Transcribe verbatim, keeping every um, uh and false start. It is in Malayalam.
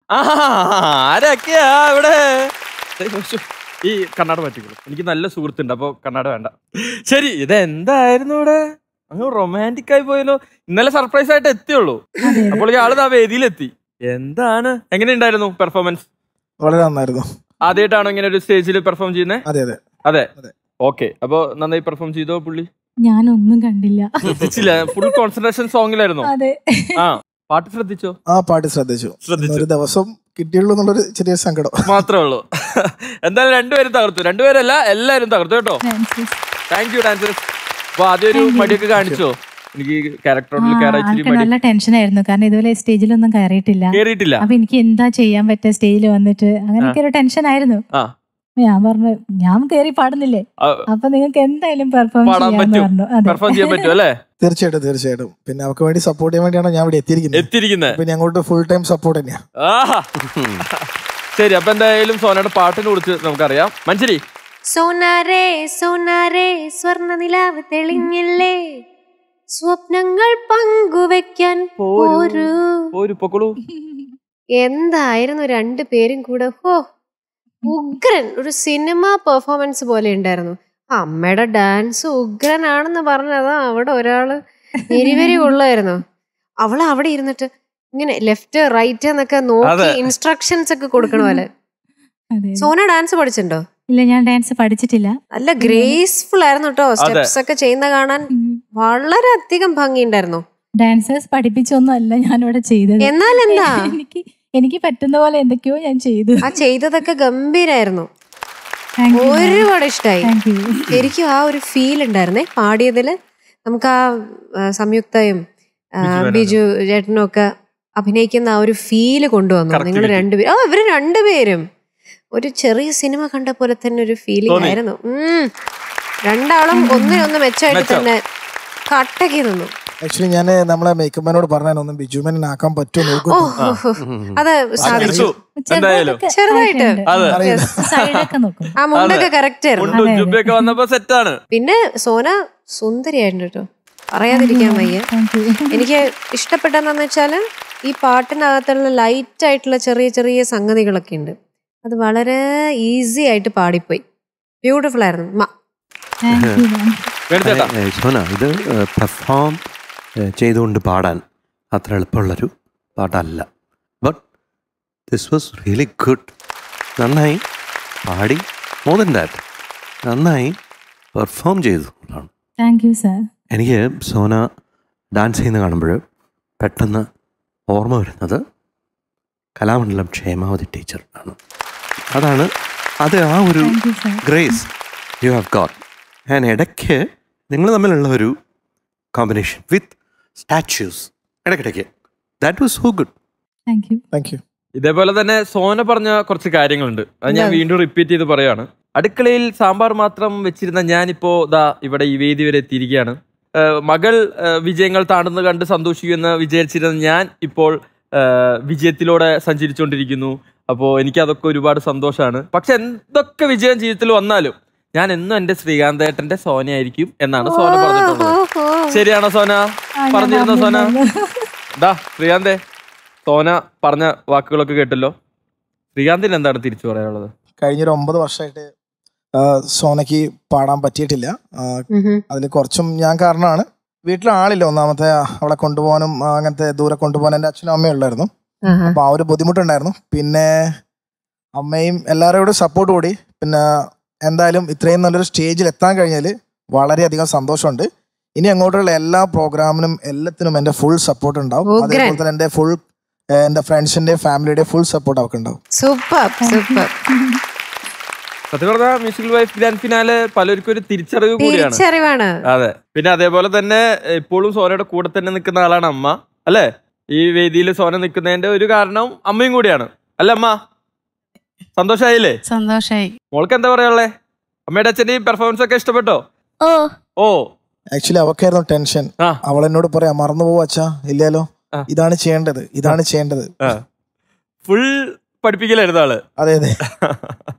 ആരൊക്കെയാ ഇവിടെ? ഈ കണ്ണാട പറ്റിക്കോളൂ, എനിക്ക് നല്ല സുഹൃത്തുണ്ട്, അപ്പൊ കണ്ണാട വേണ്ട. ശരി, ഇതെന്തായിരുന്നു ഇവിടെ? അങ്ങ് റൊമാൻറ്റിക് ആയി പോയല്ലോ. ഇന്നലെ സർപ്രൈസ് ആയിട്ട് എത്തിയുള്ളൂ, അപ്പോൾ ആള് ആ വേദിയിലെത്തി. എന്താണ്, എങ്ങനെയുണ്ടായിരുന്നു പെർഫോമൻസ്? വളരെ നന്നായിരുന്നു. ആദ്യമായിട്ടാണോ ഇങ്ങനെ ഒരു സ്റ്റേജിൽ പെർഫോം ചെയ്യുന്നത്? അതെ അതെ അതെ. ഓക്കെ, അപ്പൊ നന്നായി പെർഫോം ചെയ്തോ പുള്ളി? ഞാനൊന്നും കണ്ടില്ല, ശ്രദ്ധിച്ചില്ല. ഫുൾ കോൺസെൻട്രേഷൻ സോങ്ങിലായിരുന്നു. ആ, പാട്ട് ശ്രദ്ധിച്ചോ? ആ പാട്ട് ശ്രദ്ധിച്ചു. ഒരു ദിവസം കിട്ടിയുള്ളൂ എന്നുള്ളൊരു ചെറിയ സങ്കടം മാത്രമേ ഉള്ളൂ. എന്തായാലും രണ്ടുപേരും തകർത്തു. രണ്ടുപേരല്ല, എല്ലാരും തകർത്തു കേട്ടോ. Thank you dancers. അപ്പൊ ആദ്യം ഒരു മടിയൊക്കെ കാണിച്ചോ? എനിക്ക് ക്യാരക്ടറിൽ നല്ല ടെൻഷൻ ആയിരുന്നു, കാരണം ഇതുപോലെ സ്റ്റേജിലൊന്നും കയറിയിട്ടില്ല കേറിയിട്ടില്ല. അപ്പൊ എനിക്ക് എന്താ ചെയ്യാൻ പറ്റുക സ്റ്റേജിൽ വന്നിട്ട്, അങ്ങനെയൊക്കെ ഒരു ടെൻഷൻ ആയിരുന്നു. ഞാൻ പറഞ്ഞു ഞാൻ കയറി പാടുന്നില്ലേ, അപ്പൊ നിങ്ങൾക്ക് എന്തായാലും പെർഫോം ചെയ്യാൻ പറ്റും അല്ലേ? തീർച്ചയായിട്ടും തീർച്ചയായിട്ടും. പിന്നെ അവർക്ക് വേണ്ടി സപ്പോർട്ട് ചെയ്യാൻ വേണ്ടിയാണ് ഞാൻ ഇവിടെ എത്തിയിരിക്കുന്നത് എത്തിയിരിക്കുന്നത് പിന്നെ അങ്ങോട്ട് ഫുൾ ടൈം സപ്പോർട്ട് തന്നെയാ. ശരി, അപ്പൊ എന്തായാലും സോനയുടെ പാട്ടിനെ കുറിച്ച് നമുക്കറിയാം. മഞ്ചരി. സോനാരേ സോനാരേ സ്വർണ്ണ നിലാവ് തെളിഞ്ഞില്ലേ, സ്വപ്നങ്ങൾ പങ്കുവെക്കാൻ പോരൂ. എന്തായിരുന്നു രണ്ടു പേരും കൂടെ, ഹോ ഉഗ്രൻ. ഒരു സിനിമ പെർഫോമൻസ് പോലെ ഉണ്ടായിരുന്നു. അമ്മയുടെ ഡാൻസ് ഉഗ്രനാണെന്ന് പറഞ്ഞതാ അവിടെ ഒരാള് എരിവരി കൊള്ളായിരുന്നു. അവള് അവിടെ ഇരുന്നിട്ട് ഇങ്ങനെ ലെഫ്റ്റ് റൈറ്റ് എന്നൊക്കെ നോക്കി ഇൻസ്ട്രക്ഷൻസ് ഒക്കെ കൊടുക്കണ പോലെ. സോന ഡാൻസ് പഠിച്ചിട്ടുണ്ടോ? ഇല്ല, ഞാൻ ഡാൻസ് പഠിച്ചിട്ടില്ല. നല്ല ഗ്രേസ്ഫുൾ ആയിരുന്നു കേട്ടോ. സ്റ്റെപ്സ് ഒക്കെ ചെയ്യുന്ന കാണാൻ വളരെ അധികം ഭംഗിയുണ്ടായിരുന്നു. ഡാൻസേഴ്സ് പഠിപ്പിച്ചൊന്നും അല്ല ഞാനിവിടെ ചെയ്തത്. എന്നാൽ എന്താ, എനിക്ക് എനിക്ക് പറ്റുന്ന പോലെ എന്തൊക്കെയോ ഞാൻ ചെയ്തു. ആ ചെയ്തതൊക്കെ ഗംഭീരായിരുന്നു. ഒരുപാട് ഇഷ്ടമായി. ശരിക്കും ആ ഒരു ഫീൽ ഉണ്ടായിരുന്നേ പാടിയതില്. നമുക്ക് ആ സംയുക്തയും ബിജു ചേട്ടനും ഒക്കെ അഭിനയിക്കുന്ന ആ ഒരു ഫീല് കൊണ്ടുവന്നു നിങ്ങൾ രണ്ടുപേരും. ആ ഇവര് രണ്ടുപേരും ഒരു ചെറിയ സിനിമ കണ്ട പോലെ തന്നെ ഒരു ഫീലിംഗ് ആയിരുന്നു. ഉം രണ്ടാളും ഒന്നിനൊന്ന് മെച്ചമായിട്ട് തന്നെ കട്ടക്കി നിന്നു. ആക്ച്വലി ഞാൻ നമ്മളെ മേക്കപ്പിനോട് പറഞ്ഞൊന്നും ബിജുമനെ ആക്കാൻ പറ്റുമോ നോക്കൂ. അത് സാധിച്ചു ചെറുതായിട്ട്. ആ മുണ്ടൊക്കെ കറക്റ്റ് ആയിരുന്നു. പിന്നെ സോന സുന്ദരിയായിരുന്നു കേട്ടോ, പറയാതിരിക്കാൻ വയ്യ. എനിക്ക് ഇഷ്ടപ്പെട്ടെന്നു വെച്ചാല് ഈ പാട്ടിനകത്തുള്ള ലൈറ്റ് ആയിട്ടുള്ള ചെറിയ ചെറിയ സംഗതികളൊക്കെ ഉണ്ട്. അത് വളരെ ഈസി ആയിട്ട് പാടിപ്പോയി. ബ്യൂട്ടിഫുൾ ആയിരുന്നു. സോന, ഇത് പെർഫോം ചെയ്തുകൊണ്ട് പാടാൻ അത്ര എളുപ്പമുള്ളൊരു പാട്ടല്ല. But this was really good. നന്നായി പാടി, മോർ ദാൻ ദാറ്റ് നന്നായി പെർഫോം ചെയ്തു. Thank you sir. എനിക്ക് സോന ഡാൻസ് ചെയ്യുന്ന കാണുമ്പോൾ പെട്ടെന്ന് ഓർമ്മ വരുന്നത് കലാമണ്ഡലം ക്ഷേമാവതി ടീച്ചർ ആണ്. അതാണ് അത് ആ ഒരു ഗ്രേസ് യു ഹാവ് ഗോട്ട്. ഞാൻ ഇടയ്ക്ക് നിങ്ങൾ തമ്മിലുള്ള ഒരു കോമ്പിനേഷൻ വിത്ത് സ്റ്റാച്യൂസ് ഇടയ്ക്കിടയ്ക്ക്, that was so good. Thank you thank you. ഇതേപോലെ തന്നെ സോന പറഞ്ഞ കുറച്ച് കാര്യങ്ങളുണ്ട്, അത് ഞാൻ വീണ്ടും റിപ്പീറ്റ് ചെയ്ത് പറയാണ്. അടുക്കളയിൽ സാമ്പാർ മാത്രം വെച്ചിരുന്ന ഞാനിപ്പോ ദാ ഇവിടെ ഈ വേദി വരെ എത്തിയിരിക്കുകയാണ്. മകൾ വിജയങ്ങൾ താണ്ടുന്നത് കണ്ട് സന്തോഷിക്കുമെന്ന് വിചാരിച്ചിരുന്ന ഞാൻ ഇപ്പോൾ വിജയത്തിലൂടെ സഞ്ചരിച്ചുകൊണ്ടിരിക്കുന്നു. അപ്പോൾ എനിക്ക് അതൊക്കെ ഒരുപാട് സന്തോഷമാണ്. പക്ഷെ എന്തൊക്കെ വിജയം ജീവിതത്തിൽ വന്നാലും ഞാൻ എന്നും എന്റെ ശ്രീകാന്തേട്ടന്റെ സോനയായിരിക്കും എന്നാണ് സോന പറഞ്ഞിട്ടുള്ളത്. ശരിയാണോ സോന? പറഞ്ഞിരുന്നോ സോന? ദാ ശ്രീകാന്തേ, സോന പറഞ്ഞ വാക്കുകളൊക്കെ കേട്ടല്ലോ. ശ്രീകാന്തിന് എന്താണ് തിരിച്ചു പറയാനുള്ളത്? കഴിഞ്ഞൊരു ഒമ്പത് വർഷമായിട്ട് സോനയ്ക്ക് പാടാൻ പറ്റിയിട്ടില്ല. അതിൽ കുറച്ചും ഞാൻ കാരണമാണ്. വീട്ടിൽ ആളില്ല, ഒന്നാമത്തെ അവളെ കൊണ്ടുപോകാനും അങ്ങനത്തെ ദൂരെ കൊണ്ടുപോകാൻ എൻ്റെ അച്ഛനും അമ്മയും ഉള്ളായിരുന്നു. അപ്പൊ ആ ഒരു ബുദ്ധിമുട്ടുണ്ടായിരുന്നു. പിന്നെ അമ്മയും എല്ലാവരോടും സപ്പോർട്ട് കൂടി. പിന്നെ എന്തായാലും ഇത്രയും നല്ലൊരു സ്റ്റേജിൽ എത്താൻ കഴിഞ്ഞാൽ വളരെയധികം സന്തോഷമുണ്ട്. ഇനി അങ്ങോട്ടുള്ള എല്ലാ പ്രോഗ്രാമിനും എല്ലാത്തിനും എൻ്റെ ഫുൾ സപ്പോർട്ട് ഉണ്ടാവും. അതേപോലെ തന്നെ എൻ്റെ ഫുൾ എന്റെ ഫ്രണ്ട്സിന്റെ ഫാമിലിയുടെ ഫുൾ സപ്പോർട്ട് അവർക്ക് ഉണ്ടാവും. Super super. സത്യം പറഞ്ഞാൽ മ്യൂസിക്കൽ വൈഫ് ഗ്രാൻഡ് ഫിനാലെ പലർക്കും ഒരു തിരിച്ചറിവ് കൂടിയാണ്. അതെ, പിന്നെ അതേപോലെ തന്നെ ഇപ്പോഴും സോനയുടെ കൂടെ തന്നെ നിൽക്കുന്ന ആളാണ് അമ്മ, അല്ലെ? ഈ വേദിയിൽ സോന നിൽക്കുന്നതിന്റെ ഒരു കാരണം അമ്മയും കൂടിയാണ്, അല്ലെ അമ്മ? സന്തോഷായില്ലേ? സന്തോഷായി. മോൾക്ക് എന്താ പറയാനുള്ളേ? അമ്മയുടെ അച്ഛന്റെയും പെർഫോമൻസ് ഒക്കെ ഇഷ്ടപ്പെട്ടോ? ഓ ഓ ആക്ച്വലി അവക്കായിരുന്നു ടെൻഷൻ. അവൾ എന്നോട് പറയാ മറന്നു പോവാ അച്ഛാ, ഇല്ലല്ലോ, ഇതാണ് ചെയ്യേണ്ടത്, ഇതാണ് ചെയ്യേണ്ടത്. ഫുൾ പഠിപ്പിക്കലായിരുന്നു ആള്. അതെ അതെ.